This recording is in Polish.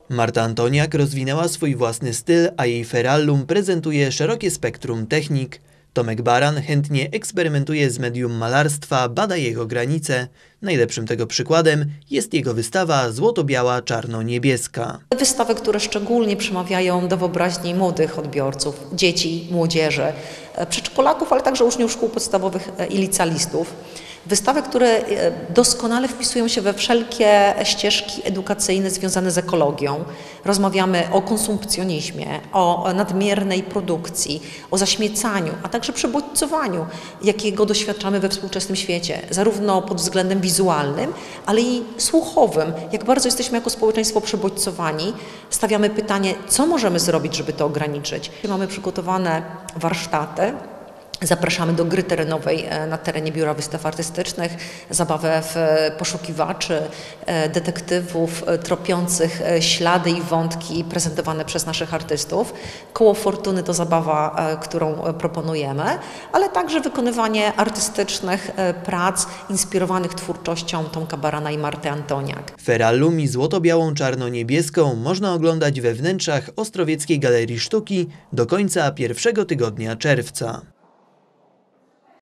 Marta Antoniak rozwinęła swój własny styl, a jej ferrallum prezentuje szerokie spektrum technik. Tomek Baran chętnie eksperymentuje z medium malarstwa, bada jego granice. Najlepszym tego przykładem jest jego wystawa złoto-biała, czarno-niebieska. Wystawy, które szczególnie przemawiają do wyobraźni młodych odbiorców, dzieci, młodzieży, przedszkolaków, ale także uczniów szkół podstawowych i licealistów. Wystawy, które doskonale wpisują się we wszelkie ścieżki edukacyjne związane z ekologią. Rozmawiamy o konsumpcjonizmie, o nadmiernej produkcji, o zaśmiecaniu, a także przebodźcowaniu, jakiego doświadczamy we współczesnym świecie, zarówno pod względem wizualnym, ale i słuchowym. Jak bardzo jesteśmy jako społeczeństwo przebodźcowani, stawiamy pytanie, co możemy zrobić, żeby to ograniczyć. Mamy przygotowane warsztaty. Zapraszamy do gry terenowej na terenie Biura Wystaw Artystycznych, zabawę w poszukiwaczy, detektywów tropiących ślady i wątki prezentowane przez naszych artystów. Koło Fortuny to zabawa, którą proponujemy, ale także wykonywanie artystycznych prac inspirowanych twórczością Tomka Barana i Marty Antoniak. Ferrallum i złoto-białą, czarno-niebieską można oglądać we wnętrzach Ostrowieckiej Galerii Sztuki do końca pierwszego tygodnia czerwca.